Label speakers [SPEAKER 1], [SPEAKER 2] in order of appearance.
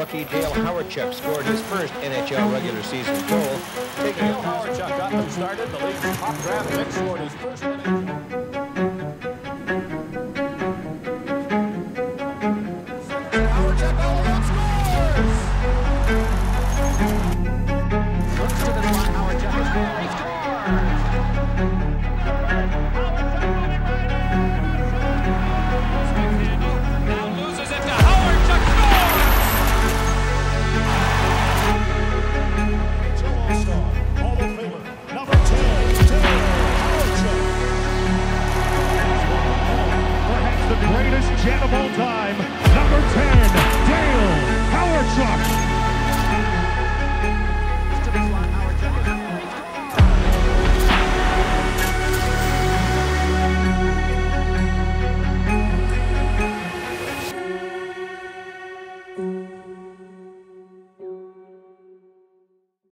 [SPEAKER 1] rookie Dale Hawerchuk scored his first NHL regular season goal, taking
[SPEAKER 2] Dale Hawerchuk got them started. The league's top draft pick scored his first Hawerchuk all alone scores! Looks to the slot. Hawerchuk is there. He scores! Now loses it to Hawerchuk.
[SPEAKER 3] All-Star, Hall of Famer, number 10, Dale Hawerchuk. Perhaps the greatest Jet of all time, number 10, Dale Hawerchuk.
[SPEAKER 2] To the slot. Hawerchuk is there. He scores!